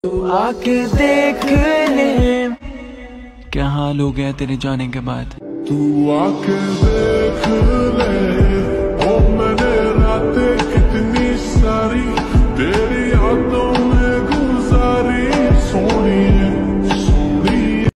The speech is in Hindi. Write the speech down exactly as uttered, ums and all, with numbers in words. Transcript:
तू आके देख ले क्या हाल हो गया तेरे जाने के बाद। तू आके देख ले